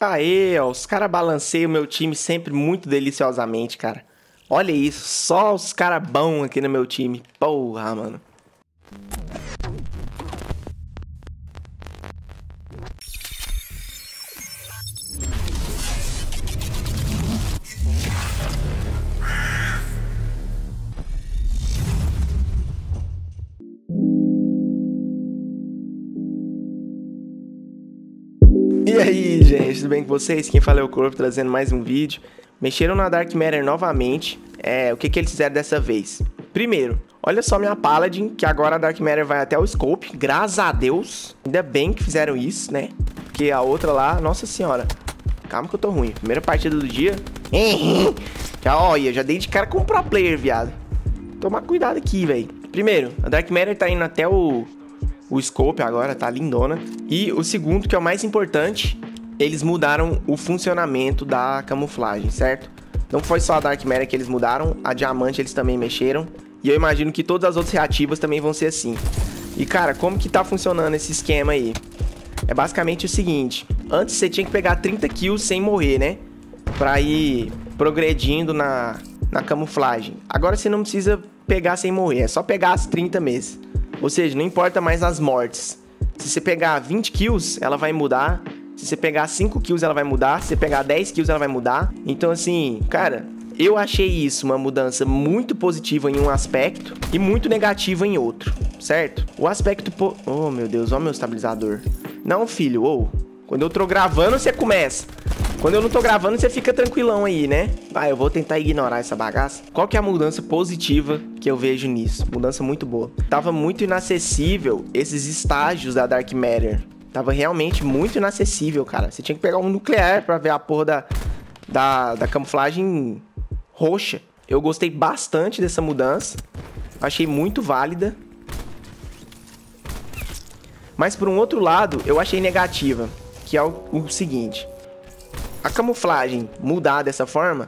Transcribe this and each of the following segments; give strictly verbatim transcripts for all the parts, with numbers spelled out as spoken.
Aê, ó, os caras balanceiam o meu time sempre muito deliciosamente, cara. Olha isso, só os caras bons aqui no meu time. Porra, mano. E aí, gente, tudo bem com vocês? Quem fala é o Corpo, trazendo mais um vídeo. Mexeram na Dark Matter novamente. É, o que que eles fizeram dessa vez? Primeiro, olha só minha Paladin, que agora a Dark Matter vai até o Scope. Graças a Deus. Ainda bem que fizeram isso, né? Porque a outra lá, nossa senhora. Calma que eu tô ruim. Primeira partida do dia. Já, olha, já dei de cara com o pro player, viado. Tomar cuidado aqui, velho. Primeiro, a Dark Matter tá indo até o... O scope agora tá lindona. E o segundo, que é o mais importante, eles mudaram o funcionamento da camuflagem, certo? Não foi só a Dark Matter que eles mudaram, a Diamante eles também mexeram. E eu imagino que todas as outras reativas também vão ser assim. E cara, como que tá funcionando esse esquema aí? É basicamente o seguinte: antes você tinha que pegar trinta kills sem morrer, né? Pra ir progredindo na, na camuflagem. Agora você não precisa pegar sem morrer, é só pegar as trinta mesmo. Ou seja, não importa mais as mortes. Se você pegar vinte kills, ela vai mudar. Se você pegar cinco kills, ela vai mudar. Se você pegar dez kills, ela vai mudar. Então, assim, cara, eu achei isso uma mudança muito positiva em um aspecto e muito negativa em outro, certo? O aspecto... Po... Oh, meu Deus, ó meu estabilizador. Não, filho, ou... Oh. Quando eu tô gravando, você começa. Quando eu não tô gravando, você fica tranquilão aí, né? Ah, eu vou tentar ignorar essa bagaça. Qual que é a mudança positiva que eu vejo nisso? Mudança muito boa. Tava muito inacessível esses estágios da Dark Matter. Tava realmente muito inacessível, cara. Você tinha que pegar um nuclear pra ver a porra da, da, da camuflagem roxa. Eu gostei bastante dessa mudança. Achei muito válida. Mas por um outro lado, eu achei negativa. Que é o, o seguinte: a camuflagem mudar dessa forma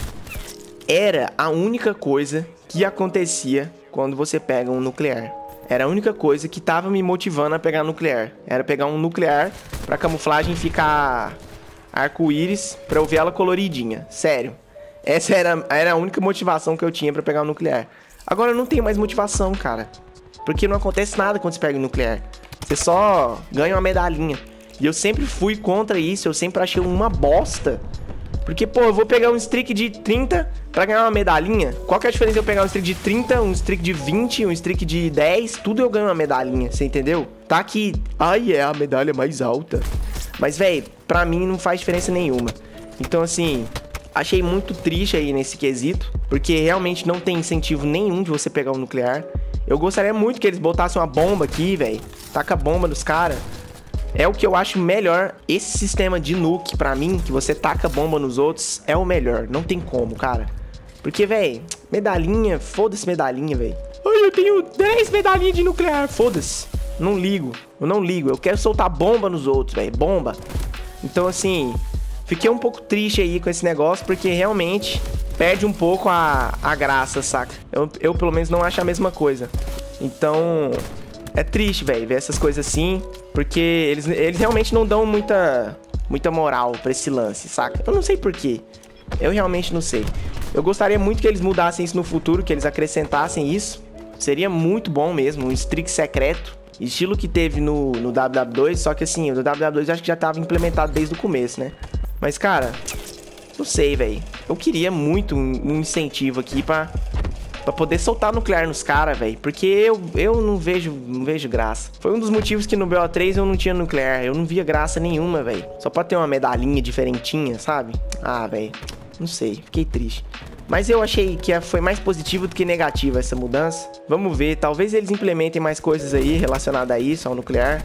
era a única coisa que acontecia quando você pega um nuclear. Era a única coisa que tava me motivando a pegar nuclear. Era pegar um nuclear pra camuflagem ficar arco-íris, pra eu ver ela coloridinha. Sério. Essa era, era a única motivação que eu tinha pra pegar um nuclear. Agora eu não tenho mais motivação, cara. Porque não acontece nada quando você pega um nuclear. Você só ganha uma medalhinha. E eu sempre fui contra isso, eu sempre achei uma bosta. Porque, pô, eu vou pegar um streak de trinta pra ganhar uma medalhinha. Qual que é a diferença de eu pegar um streak de trinta, um streak de vinte, um streak de dez? Tudo eu ganho uma medalhinha, você entendeu? Tá que, ai, é a medalha mais alta. Mas, velho, pra mim não faz diferença nenhuma. Então, assim, achei muito triste aí nesse quesito. Porque realmente não tem incentivo nenhum de você pegar um nuclear. Eu gostaria muito que eles botassem uma bomba aqui, velho. Taca a bomba nos caras. É o que eu acho melhor. Esse sistema de nuke, pra mim, que você taca bomba nos outros, é o melhor. Não tem como, cara. Porque, velho, medalhinha, foda-se medalhinha, velho. Ai, eu tenho dez medalhinhas de nuclear, foda-se. Não ligo, eu não ligo. Eu quero soltar bomba nos outros, velho, bomba. Então, assim, fiquei um pouco triste aí com esse negócio, porque realmente perde um pouco a, a graça, saca? Eu, eu, pelo menos, não acho a mesma coisa. Então, é triste, velho, ver essas coisas assim. Porque eles, eles realmente não dão muita, muita moral pra esse lance, saca? Eu não sei porquê. Eu realmente não sei. Eu gostaria muito que eles mudassem isso no futuro, que eles acrescentassem isso. Seria muito bom mesmo, um streak secreto. Estilo que teve no, no W W dois, só que assim, o do W W dois eu acho que já tava implementado desde o começo, né? Mas, cara, não sei, velho. Eu queria muito um, um incentivo aqui pra... Pra poder soltar nuclear nos caras, velho. Porque eu, eu não vejo não vejo graça. Foi um dos motivos que no B O três eu não tinha nuclear. Eu não via graça nenhuma, velho. Só pra ter uma medalhinha diferentinha, sabe? Ah, velho. Não sei. Fiquei triste. Mas eu achei que foi mais positivo do que negativa essa mudança. Vamos ver. Talvez eles implementem mais coisas aí relacionadas a isso, ao nuclear.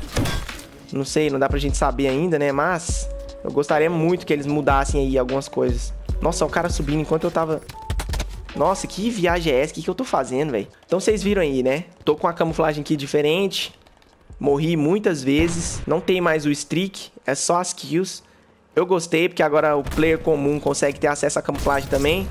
Não sei, não dá pra gente saber ainda, né? Mas eu gostaria muito que eles mudassem aí algumas coisas. Nossa, o cara subindo enquanto eu tava... Nossa, que viagem é essa? O que, que eu tô fazendo, velho? Então vocês viram aí, né? Tô com a camuflagem aqui diferente. Morri muitas vezes. Não tem mais o streak. É só as kills. Eu gostei, porque agora o player comum consegue ter acesso à camuflagem também.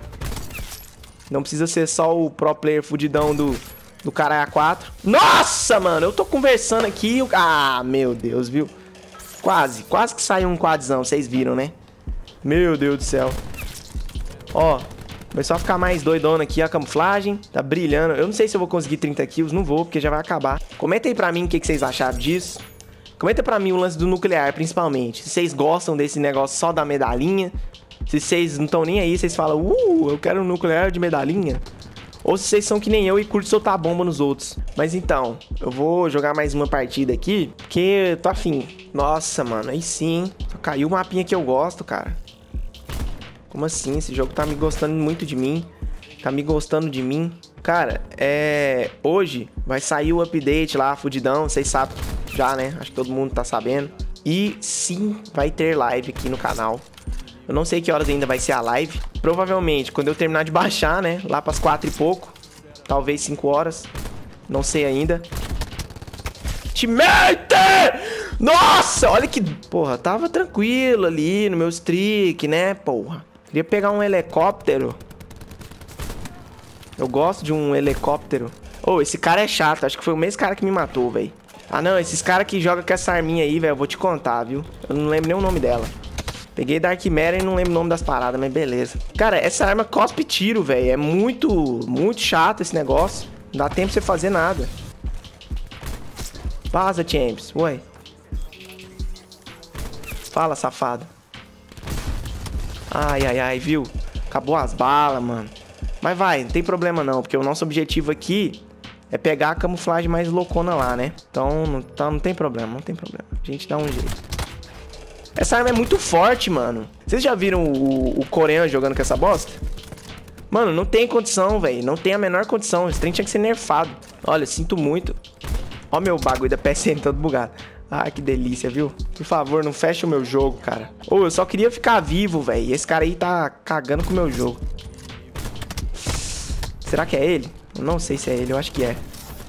Não precisa ser só o pro player fudidão do, do cara A quatro. Nossa, mano! Eu tô conversando aqui... Ah, meu Deus, viu? Quase, quase que saiu um quadzão, vocês viram, né? Meu Deus do céu. Ó, começou a ficar mais doidona aqui a camuflagem. Tá brilhando. Eu não sei se eu vou conseguir trinta kills, não vou, porque já vai acabar. Comenta aí pra mim o que, que vocês acharam disso. Comenta pra mim o lance do nuclear, principalmente. Se vocês gostam desse negócio só da medalhinha. Se vocês não estão nem aí, vocês falam, uh, eu quero um nuclear de medalhinha. Ou se vocês são que nem eu e curtem soltar bomba nos outros. Mas então, eu vou jogar mais uma partida aqui, porque eu tô afim. Nossa, mano, aí sim. Só caiu o mapinha que eu gosto, cara. Como assim? Esse jogo tá me gostando muito de mim. Tá me gostando de mim. Cara, é... hoje vai sair o update lá, fudidão. Vocês sabem já, né? Acho que todo mundo tá sabendo. E sim, vai ter live aqui no canal. Eu não sei que horas ainda vai ser a live. Provavelmente, quando eu terminar de baixar, né? Lá pras quatro e pouco. Talvez cinco horas. Não sei ainda. Teammate! Nossa, olha que... Porra, tava tranquilo ali no meu streak, né? Porra. Queria pegar um helicóptero. Eu gosto de um helicóptero. Oh, esse cara é chato. Acho que foi o mesmo cara que me matou, velho. Ah, não. Esses caras que jogam com essa arminha aí, velho. Eu vou te contar, viu? Eu não lembro nem o nome dela. Peguei Dark Matter e não lembro o nome das paradas, mas beleza. Cara, essa arma cospe tiro, velho. É muito, muito chato esse negócio. Não dá tempo pra você fazer nada. Vaza, Champs. Ué. Fala, safado. Ai, ai, ai, viu? Acabou as balas, mano. Mas vai, não tem problema não, porque o nosso objetivo aqui é pegar a camuflagem mais loucona lá, né? Então não, então, não tem problema, não tem problema. A gente dá um jeito. Essa arma é muito forte, mano. Vocês já viram o, o coreano jogando com essa bosta? Mano, não tem condição, velho. Não tem a menor condição. Esse trem tinha que ser nerfado. Olha, sinto muito. Ó meu bagulho da P S N todo bugado. Ah, que delícia, viu? Por favor, não feche o meu jogo, cara. Ô, oh, eu só queria ficar vivo, velho. E esse cara aí tá cagando com o meu jogo. Será que é ele? Eu não sei se é ele, eu acho que é.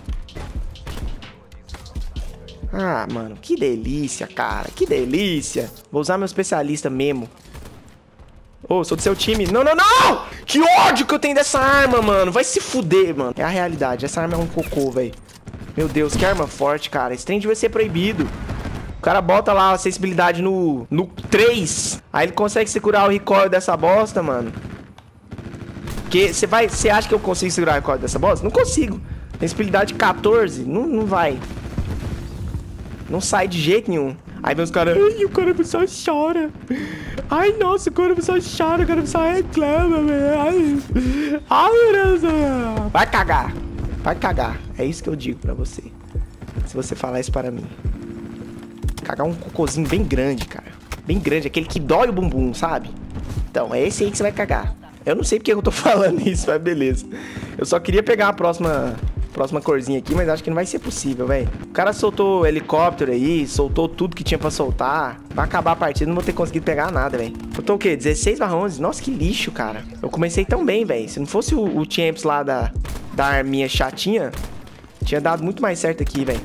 Ah, mano, que delícia, cara. Que delícia. Vou usar meu especialista mesmo. Ô, oh, sou do seu time. Não, não, não! Que ódio que eu tenho dessa arma, mano. Vai se fuder, mano. É a realidade. Essa arma é um cocô, velho. Meu Deus, que arma forte, cara. Esse trem devia ser proibido. O cara bota lá a sensibilidade no, no três. Aí ele consegue segurar o recoil dessa bosta, mano. Porque você vai... Você acha que eu consigo segurar o recoil dessa bosta? Não consigo. Sensibilidade quatorze. Não, não vai. Não sai de jeito nenhum. Aí vem os caras... Ai, o cara só chora. Ai, nossa, o cara só chora. O cara só reclama, velho. Ai, ai, meu Deus. Vai cagar. Vai cagar. É isso que eu digo pra você. Se você falar isso para mim. Cagar um cocôzinho bem grande, cara. Bem grande. Aquele que dói o bumbum, sabe? Então, é esse aí que você vai cagar. Eu não sei porque eu tô falando isso, mas beleza. Eu só queria pegar a próxima... Próxima corzinha aqui, mas acho que não vai ser possível, velho. O cara soltou helicóptero aí, soltou tudo que tinha pra soltar. Vai acabar a partida, não vou ter conseguido pegar nada, velho. Eu tô o quê? dezesseis barra onze? Nossa, que lixo, cara. Eu comecei tão bem, velho. Se não fosse o, o Champs lá da, da arminha chatinha, tinha dado muito mais certo aqui, velho.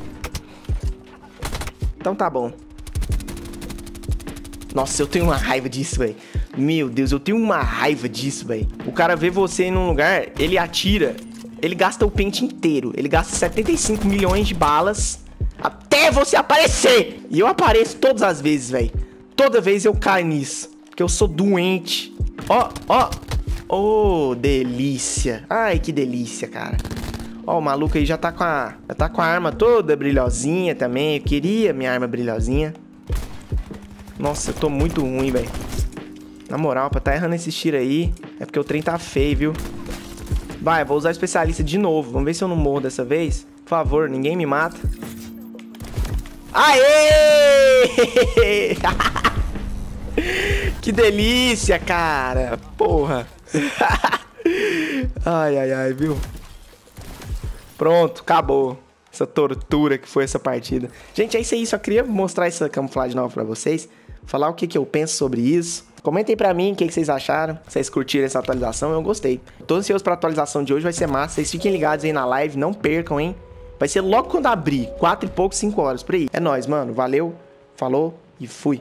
Então tá bom. Nossa, eu tenho uma raiva disso, velho. Meu Deus, eu tenho uma raiva disso, velho. O cara vê você em um lugar, ele atira... Ele gasta o pente inteiro. Ele gasta setenta e cinco milhões de balas até você aparecer. E eu apareço todas as vezes, velho. Toda vez eu caio nisso. Porque eu sou doente. Ó, ó. Oh, delícia. Ai, que delícia, cara. Ó, o maluco aí já tá com a... Já tá com a arma toda brilhosinha também. Eu queria minha arma brilhosinha. Nossa, eu tô muito ruim, velho. Na moral, pra tá errando esse tiro aí, é porque o trem tá feio, viu? Vai, vou usar o especialista de novo. Vamos ver se eu não morro dessa vez. Por favor, ninguém me mata. Aê! Que delícia, cara. Porra. Ai, ai, ai, viu? Pronto, acabou. Essa tortura que foi essa partida. Gente, é isso aí. Só queria mostrar essa camuflagem nova pra vocês. Falar o que, que eu penso sobre isso. Comentem pra mim o que, que vocês acharam. Vocês curtiram essa atualização, eu gostei. Tô ansioso pra atualização de hoje, vai ser massa. Vocês fiquem ligados aí na live, não percam, hein? Vai ser logo quando abrir, quatro e pouco, cinco horas, por aí. É nóis, mano. Valeu, falou e fui.